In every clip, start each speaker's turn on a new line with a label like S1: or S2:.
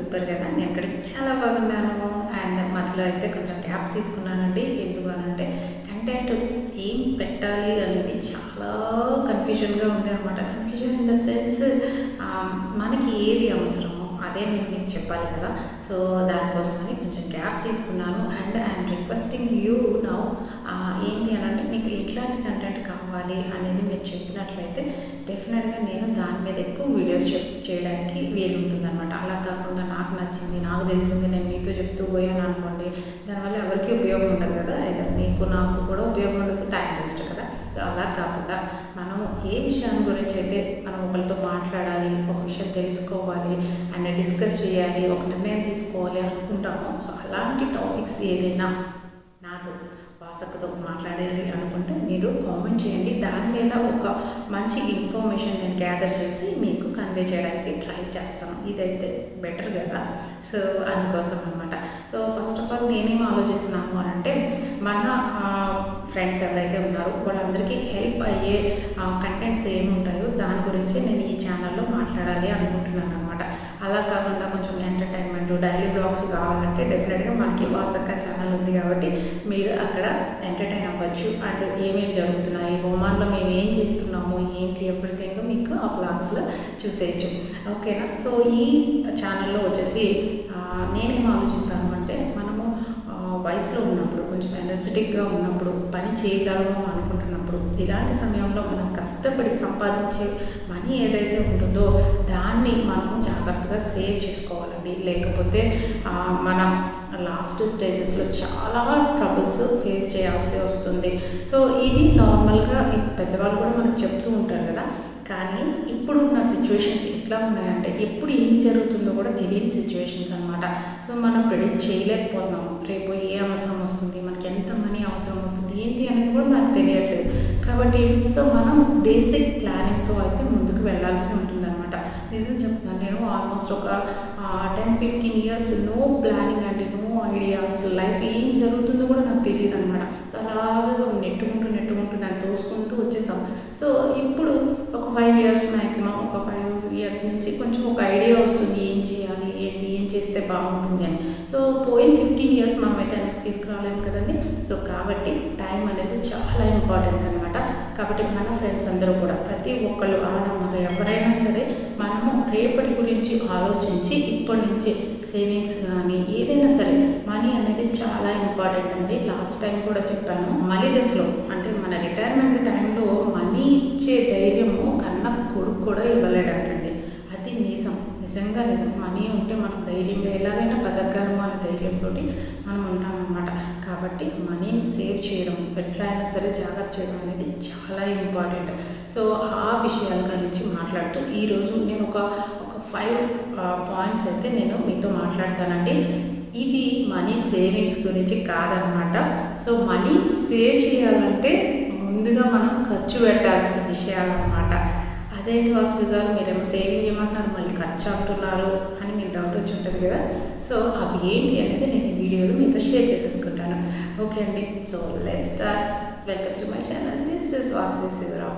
S1: Super కదా. నేను ఇక్కడ చాలా బాగున్నాను. అండ్ మధ్యలో అయితే కొంచెం గ్యాప్ తీసుకున్నానండి. ఎందుకు అనంటే కంటెంట్ ఏం పెట్టాలి అనేది చాలా కన్ఫ్యూజన్గా ఉంది అనమాట. కన్ఫ్యూజన్ ఇన్ ద సెన్స్ మనకి ఏది అవసరమో అదే నేను మీకు చెప్పాలి కదా. సో దానికోసమని కొంచెం గ్యాప్ తీసుకున్నాను. And I'm requesting you now ఏంటి అని అంటే మీకు ఎట్లాంటి కంటెంట్ కావాలి అనేది మీరు చెప్పినట్లయితే డెఫినెట్గా నేను దాని మీద ఎక్కువ వీడియోస్ చేయడానికి వీలుంటుందన్నమాట. అలా కాకుండా నాకు నచ్చింది, నాకు తెలిసింది నేను మీతో చెప్తూ పోయాను అనుకోండి, దానివల్ల ఎవరికి ఉపయోగం ఉండదు కదా. అయితే మీకు నాకు కూడా ఉపయోగం ఉండదు, టైం వేస్ట్ కదా. సో అలా కాకుండా మనము ఏ విషయం గురించి అయితే మనం ఒకరితో మాట్లాడాలి, ఒక విషయం తెలుసుకోవాలి అండ్ డిస్కస్ చేయాలి, ఒక నిర్ణయం తీసుకోవాలి అనుకుంటామో, సో అలాంటి టాపిక్స్ ఏదైనా నాతో వాసక్కతో మాట్లాడాలి అనుకుంటే మీరు కామెంట్ చేయండి. దాని మీద ఒక మంచి ఇన్ఫర్మేషన్ నేను గ్యాదర్ చేసి మీకు కన్వే చేయడానికి ట్రై చేస్తాను. ఇదైతే బెటర్ కదా. సో అందుకోసం అనమాట. సో ఫస్ట్ ఆఫ్ ఆల్ నేనేం ఆలోచిస్తున్నాను అని అంటే మన ఫ్రెండ్స్ ఎవరైతే ఉన్నారో వాళ్ళందరికీ హెల్ప్ అయ్యే కంటెంట్స్ ఏమి ఉంటాయో దాని గురించి నేను ఈ ఛానల్లో మాట్లాడాలి అనుకుంటున్నాను అనమాట. అలా కాకుండా కొంచెం ఎంటర్టైన్మెంట్, డైలీ బ్లాగ్స్ కావాలంటే డెఫినెట్గా మనకి వాసక్క ఛానల్ ఉంది కాబట్టి మీరు అక్కడ ఎంటర్టైన్ అవ్వచ్చు. అండ్ ఏమేమి జరుగుతున్నాయి, ఒమాన్లో మేము ఏం చేస్తున్నాము, ఏంటి ఎవ్రీథింగ్ మీకు ఆ బ్లాగ్స్లో చూసేయచ్చు. ఓకేనా. సో ఈ ఛానల్లో వచ్చేసి నేనేం ఆలోచిస్తాను అంటే మనము వయసులో ఉన్నప్పుడు, కొంచెం ఎనర్జెటిక్గా ఉన్నప్పుడు, పని చేయగలము అనుకుంటున్నప్పుడు, ఇలాంటి సమయంలో మనం కష్టపడి సంపాదించే మనీ ఏదైతే ఉంటుందో దాన్ని మనము జాగ్రత్తగా సేవ్ చేసుకోవాలండి. లేకపోతే మనం లాస్ట్ స్టేజెస్లో చాలా ట్రబుల్స్ ఫేస్ చేయాల్సి వస్తుంది. సో ఇది నార్మల్గా పెద్దవాళ్ళు కూడా మనకు చెప్తూ ఉంటారు కదా. కానీ ఇప్పుడు ఉన్న సిచ్యువేషన్స్ ఎట్లా ఉన్నాయంటే ఎప్పుడు ఏం జరుగుతుందో కూడా తెలియని సిచ్యువేషన్స్ అనమాట. సో మనం ప్రెడిక్ట్ చేయలేకపోతున్నాము. రేపు ఏ అవసరం వస్తుంది, మనకి ఎంత మనీ అవసరం అవుతుంది, ఏంటి అనేది కూడా నాకు తెలియట్లేదు. కాబట్టి సో మనం బేసిక్ ప్లానింగ్తో అయితే ముందుకు వెళ్ళాల్సి ఉంటుందన్నమాట. నిజం చెప్తున్నాను, నేను ఆల్మోస్ట్ ఒక 10-15 years నో ప్లానింగ్ అంటే నో ఐడియా. అసలు లైఫ్ ఏం జరుగుతుందో కూడా నాకు తెలియదు అనమాట. అలాగా నెట్టుకుంటూ దాన్ని తోసుకుంటూ వచ్చేసాం. సో ఇప్పుడు ఒక 5 years మ్యాక్సిమం, ఒక 5 years నుంచి కొంచెం ఒక ఐడియా వస్తుంది ఏం చేయాలి, ఏంటి, ఏం చేస్తే బాగుంటుంది అని. సో పోయిన 15 years మనమైతే వెనక్కి తీసుకురాలేము కదండి. సో కాబట్టి టైం అనేది చాలా ఇంపార్టెంట్ అనమాట. కాబట్టి మన ఫ్రెండ్స్ అందరూ కూడా ప్రతి ఒక్కళ్ళు ఆడమ్మగ ఎవరైనా సరే మనము రేపటి గురించి ఆలోచించి ఇప్పటి నుంచి సేవింగ్స్ కానీ ఏదైనా సరే మనీ అనేది చాలా ఇంపార్టెంట్ అండి. లాస్ట్ టైం కూడా చెప్పాను, మళ్ళీ దశలో అంటే మన రిటైర్మెంట్ టైంలో మనీ ఇచ్చే ధైర్యము కన్నా కొడుకు కూడా ఇవ్వలేడంటండి. అది నిజంగా నిజం. మనీ ఉంటే మనం ధైర్యంగా ఎలాగైనా బతకగలము అనే ధైర్యంతో మనం ఉంటామన్నమాట. కాబట్టి మనీని సేవ్ చేయడం, ఎట్లా అయినా సరే జాగ్రత్త చేయడం అనేది చాలా ఇంపార్టెంట్. సో ఆ విషయాల గురించి మాట్లాడుతూ ఈరోజు నేను ఒక 5 points అయితే నేను మీతో మాట్లాడతానండి. ఇవి మనీ సేవింగ్స్ గురించి కాదనమాట. సో మనీ సేవ్ చేయాలంటే ముందుగా మనం ఖర్చు పెట్టాల్సిన విషయాలు అన్నమాట. అదేంటి వాసు గారు మీరేమో సేవింగ్ చేయమంటున్నారు, మళ్ళీ ఖర్చు అంటున్నారు అని మీకు డౌట్ వచ్చి ఉంటుంది కదా. సో అవి ఏంటి అనేది నేను ఈ వీడియోలో మీతో షేర్ చేసేసుకుంటాను. ఓకే అండి. So let's start. Welcome to my channel. This is Vasu Shivarao.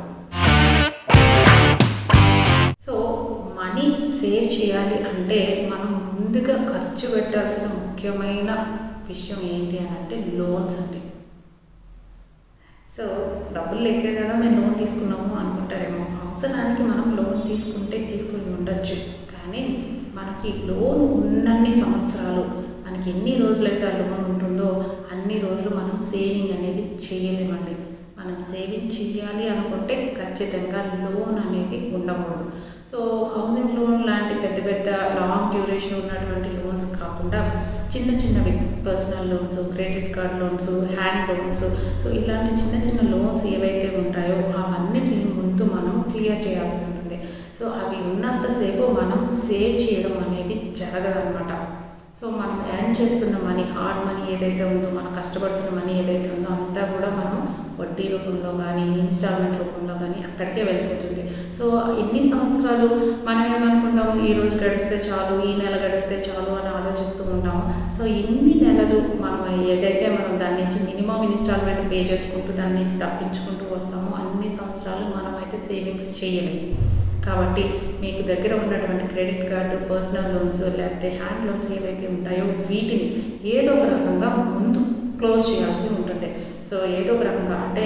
S1: So money save చేయాలి అంటే మనం ముందుగా ఖర్చు పెట్టాల్సిన ముఖ్యమైన విషయం ఏంటి అని అంటే లోన్స్ అండి. సో డబ్బులు లేక కదా మేము లోన్ తీసుకున్నాము అనుకుంటారేమో. అవసరానికి మనం లోన్ తీసుకుని ఉండొచ్చు. కానీ మనకి లోన్ ఉన్నన్ని సంవత్సరాలు, మనకి ఎన్ని రోజులైతే ఆ లోన్ ఉంటుందో అన్ని రోజులు మనం సేవింగ్ అనేది చేయలేమండి. మనం సేవింగ్ చేయాలి అనుకుంటే ఖచ్చితంగా లోన్ అనేది ఉండకూడదు. సో హౌసింగ్ లోన్ లాంటి పెద్ద లాంగ్ డ్యూరేషన్ ఉన్నటువంటి లోన్స్ కాకుండా చిన్నవి personal loans, credit card loans, hand loans, so ఇలాంటి చిన్న లోన్స్ ఏవైతే ఉంటాయో అవన్నిటిని ముందు మనం క్లియర్ చేయాల్సి ఉంటుంది. సో అవి ఉన్నంతసేపు మనం సేవ్ చేయడం అనేది జరగదన్నమాట. సో మనం ఎర్న్ చేస్తున్న మనీ, హార్డ్ మనీ ఏదైతే ఉందో, మనం కష్టపడుతున్న మనీ ఏదైతే ఉందో అంతా కూడా మనం వడ్డీ రూపంలో కానీ ఇన్స్టాల్మెంట్ రూపంలో కానీ అక్కడికే వెళ్ళిపోతుంది. సో ఎన్ని సంవత్సరాలు మనం ఏమనుకుంటాము, ఈ రోజు గడిస్తే చాలు, ఈ నెల గడిస్తే చాలు అని ఆలోచిస్తూ ఉంటాము. సో ఇన్ని నెలలు మనం ఏదైతే మనం దాని నుంచి మినిమం ఇన్స్టాల్మెంట్ పే చేసుకుంటూ దాని నుంచి తప్పించుకుంటూ వస్తామో అన్ని సంవత్సరాలు మనమైతే సేవింగ్స్ చేయలేము. కాబట్టి మీకు దగ్గర ఉన్నటువంటి క్రెడిట్ కార్డు, పర్సనల్ లోన్స్ లేకపోతే హ్యాండ్ లోన్స్ ఏవైతే ఉంటాయో వీటిని ఏదో ఒక రకంగా ముందు క్లోజ్ చేయాల్సి ఉంటుంది. సో ఏదో ఒక రకంగా అంటే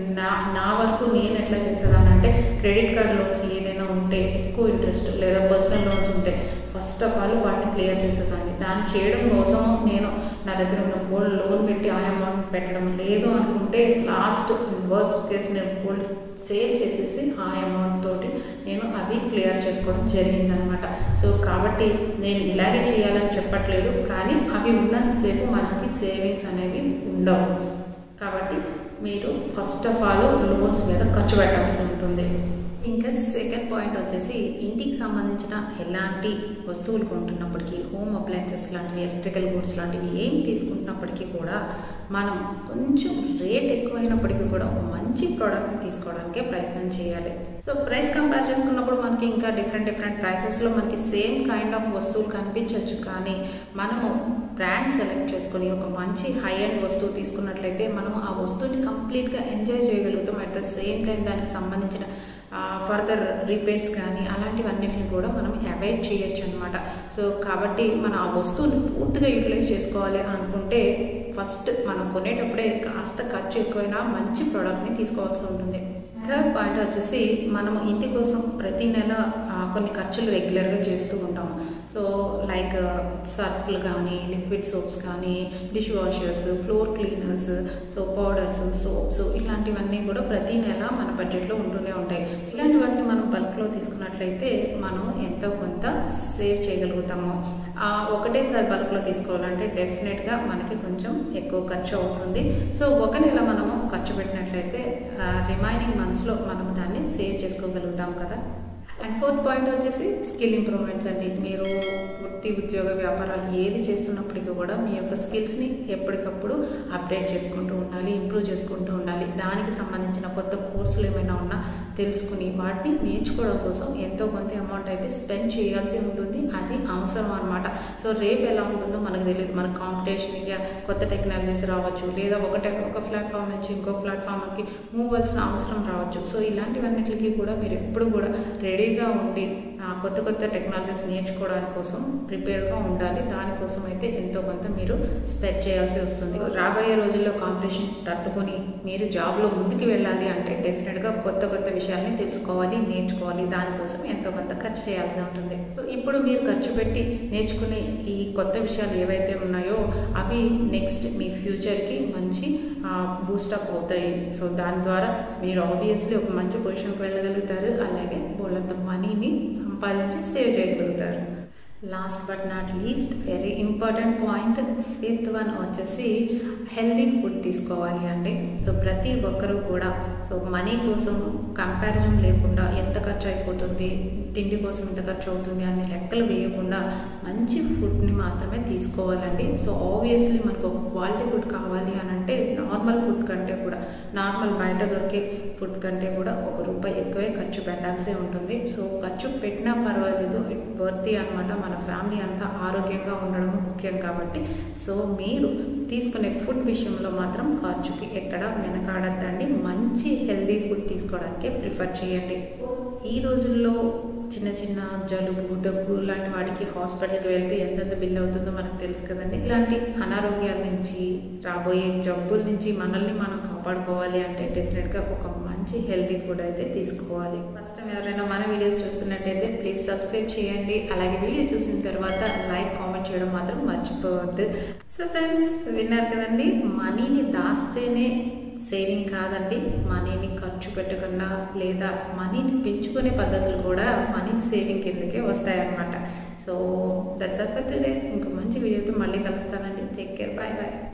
S1: నా వరకు నేను ఎట్లా చేసేదానంటే క్రెడిట్ కార్డ్ లోన్స్ ఏదైనా ఉంటే ఎక్కువ ఇంట్రెస్ట్ లేదా పర్సనల్ లోన్స్ ఉంటే ఫస్ట్ ఆఫ్ ఆల్ వాటిని క్లియర్ చేసేదాన్ని. దాన్ని చేయడం కోసం నేను నా దగ్గర ఉన్న గోల్డ్ లోన్ పెట్టి ఆ అమౌంట్ పెట్టడం లేదు అనుకుంటే లాస్ట్ వర్స్ట్ కేసు నేను గోల్డ్ సేల్ చేసేసి ఆ అమౌంట్ తోటి నేను అవి క్లియర్ చేసుకోవడం జరిగిందనమాట. సో కాబట్టి నేను ఇలాగే చేయాలని చెప్పట్లేదు, కానీ అవి ఉన్నంతసేపు మనకి సేవింగ్స్ అనేవి ఉండవు. కాబట్టి మీరు ఫస్ట్ ఆఫ్ ఆల్ లోన్స్ మీద ఖర్చు పెట్టాల్సి ఉంటుంది. ఇంకా సెకండ్ పాయింట్ వచ్చేసి ఇంటికి సంబంధించిన ఎలాంటి వస్తువులు కొంటున్నప్పటికీ, హోమ్ అప్లయన్సెస్ లాంటివి, ఎలక్ట్రికల్ గూడ్స్ లాంటివి ఏం తీసుకుంటున్నప్పటికీ కూడా మనం కొంచెం రేట్ ఎక్కువైనప్పటికీ కూడా ఒక మంచి ప్రోడక్ట్ని తీసుకోవడానికే ప్రయత్నం చేయాలి. సో ప్రైస్ కంపేర్ చేసుకున్నప్పుడు మనకి ఇంకా డిఫరెంట్ ప్రైసెస్లో మనకి సేమ్ కైండ్ ఆఫ్ వస్తువులు కనిపించవచ్చు, కానీ మనము బ్రాండ్ సెలెక్ట్ చేసుకొని ఒక మంచి హై ఎండ్ వస్తువు తీసుకున్నట్లయితే మనం ఆ వస్తువుని కంప్లీట్గా ఎంజాయ్ చేయగలుగుతాం. అట్ ద సేమ్ టైం దానికి సంబంధించిన ఫర్దర్ రిపేర్స్ కానీ అలాంటివన్నిటిని కూడా మనం అవాయిడ్ చేయొచ్చు అనమాట. సో కాబట్టి మనం ఆ వస్తువుని పూర్తిగా యూటిలైజ్ చేసుకోవాలి అనుకుంటే ఫస్ట్ మనం కొనేటప్పుడే కాస్త ఖర్చు ఎక్కువైనా మంచి ప్రోడక్ట్ని తీసుకోవాల్సి ఉంటుంది. థర్డ్ పాయింట్ వచ్చేసి మనము ఇంటి కోసం ప్రతి నెల కొన్ని ఖర్చులు రెగ్యులర్గా చేస్తూ ఉంటాము. సో లైక్ సర్ఫ్లు కానీ, లిక్విడ్ సోప్స్ కానీ, dish washers, floor cleaners, so powders, soaps ఇలాంటివన్నీ కూడా ప్రతి నెల మన బడ్జెట్లో ఉంటూనే ఉంటాయి. ఇలాంటివన్నీ మనం బల్క్లో తీసుకున్నట్లయితే మనం ఎంతో కొంత సేవ్ చేయగలుగుతాము. ఒకటేసారి బల్క్లో తీసుకోవాలంటే డెఫినెట్గా మనకి కొంచెం ఎక్కువ ఖర్చు అవుతుంది. సో ఒక నెల మనము ఖర్చు పెట్టినట్లయితే రిమైనింగ్ మంత్స్లో మనము దాన్ని సేవ్ చేసుకోగలుగుతాం కదా. అండ్ ఫోర్త్ పాయింట్ వచ్చేసి స్కిల్ ఇంప్రూవ్మెంట్స్ అండి. మీరు వృత్తి, ఉద్యోగ, వ్యాపారాలు ఏది చేస్తున్నప్పటికీ కూడా మీ యొక్క స్కిల్స్ని ఎప్పటికప్పుడు అప్డేట్ చేసుకుంటూ ఉండాలి, ఇంప్రూవ్ చేసుకుంటూ ఉండాలి. దానికి సంబంధించిన కొత్త కోర్సులు ఏమైనా ఉన్నా తెలుసుకుని వాటిని నేర్చుకోవడం కోసం ఎంతో కొంత అమౌంట్ అయితే స్పెండ్ చేయాల్సి ఉంటుంది. అది అవసరం అనమాట. సో రేపు ఎలా ఉంటుందో మనకు తెలియదు. మన కాంపిటీషన్ ఇక కొత్త టెక్నాలజీస్ రావచ్చు, లేదా ఒక ప్లాట్ఫామ్ నుంచి ఇంకొక ప్లాట్ఫామ్కి మూవ్ అవ్వాల్సిన అవసరం రావచ్చు. సో ఇలాంటివన్నిటికీ కూడా మీరు ఎప్పుడు కూడా రెడీగా ఉండి కొత్త టెక్నాలజీస్ నేర్చుకోవడానికి కోసం ప్రిపేర్గా ఉండాలి. దానికోసం అయితే ఎంతో కొంత మీరు స్పెండ్ చేయాల్సి వస్తుంది. రాబోయే రోజుల్లో కాంపిటీషన్ తట్టుకొని మీరు జాబ్లో ముందుకు వెళ్ళాలి అంటే డెఫినెట్గా కొత్త విషయాల్ని తెలుసుకోవాలి, నేర్చుకోవాలి. దానికోసం ఎంతో కొంత ఖర్చు చేయాల్సి ఉంటుంది. సో ఇప్పుడు మీరు ఖర్చు పెట్టి నేర్చుకునే ఈ కొత్త విషయాలు ఏవైతే ఉన్నాయో అవి నెక్స్ట్ మీ ఫ్యూచర్కి మంచి బూస్టప్ అవుతాయి. సో దాని ద్వారా మీరు ఆబ్వియస్లీ ఒక మంచి పొజిషన్కి వెళ్ళగలుగుతారు, అలాగే బోళ్ళంత మనీని సంపాదించి సేవ్ చేయగలుగుతారు. Last but not least very important point, fifth one వచ్చేసి హెల్దీ ఫుడ్ తీసుకోవాలి అండి. సో ప్రతి ఒక్కరూ కూడా సో మనీ కోసం కంపారిజన్ లేకుండా ఎంత ఖర్చు అయిపోతుంది, తిండి కోసం ఎంత ఖర్చు అవుతుంది అనే లెక్కలు వేయకుండా మంచి ఫుడ్ని మాత్రమే తీసుకోవాలండి. సో ఆబ్వియస్లీ మనకు ఒక క్వాలిటీ ఫుడ్ కావాలి అని అంటే నార్మల్ ఫుడ్ కంటే కూడా, నార్మల్ బయట దొరికే ఫుడ్ కంటే కూడా ₹1 ఎక్కువే ఖర్చు పెట్టాల్సి ఉంటుంది. సో ఖర్చు పెట్టినా పర్వాలేదు, ఇట్ వర్తీ అనమాట. మన ఫ్యామిలీ అంతా ఆరోగ్యంగా ఉండడం ముఖ్యం కాబట్టి సో మీరు తీసుకునే ఫుడ్ విషయంలో మాత్రం ఖర్చుకి ఎక్కడ వెనకాడద్దండి. మంచి హెల్దీ ఫుడ్ తీసుకోవడానికే ప్రిఫర్ చేయండి. ఈ రోజుల్లో చిన్న జలుబు, దగ్గు లాంటి వాటికి హాస్పిటల్కి వెళ్తే ఎంతెంత బిల్ అవుతుందో మనకు తెలుసు కదండి. ఇలాంటి అనారోగ్యాల నుంచి, రాబోయే జబ్బుల నుంచి మనల్ని మనం కాపాడుకోవాలి అంటే డెఫినెట్గా ఒక మంచి హెల్తీ ఫుడ్ అయితే తీసుకోవాలి. ఫస్ట్ టైం ఎవరైనా మన వీడియోస్ చూస్తున్నట్టయితే ప్లీజ్ సబ్స్క్రైబ్ చేయండి. అలాగే వీడియో చూసిన తర్వాత లైక్, కామెంట్ చేయడం మాత్రం మర్చిపోవద్దు. సో ఫ్రెండ్స్, విన్నారు కదండి, మనీని దాస్తేనే సేవింగ్ కాదండి, మనీని ఖర్చు పెట్టకుండా లేదా మనీని పెంచుకునే పద్ధతులు కూడా మనీ సేవింగ్ కిందకే వస్తాయన్నమాట. So that's all for today. ఇంకో మంచి వీడియోతో మళ్ళీ కలుస్తానండి. Take care, bye bye.